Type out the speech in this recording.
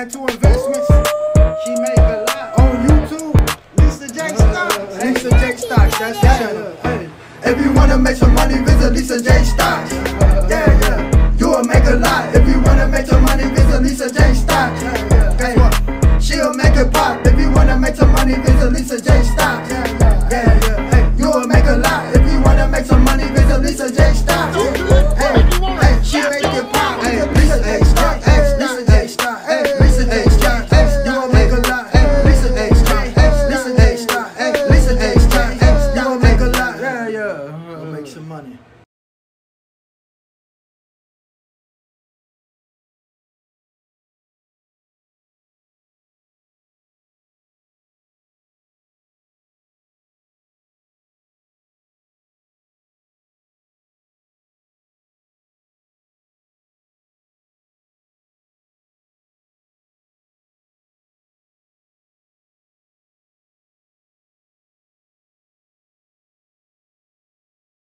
Had two investments. She make a lot on YouTube. Lisa J Stocks. Lisa J Stocks. That's the channel. Hey. If you wanna make some money, visit Lisa J Stocks. Yeah, yeah. You will make a lot if you wanna make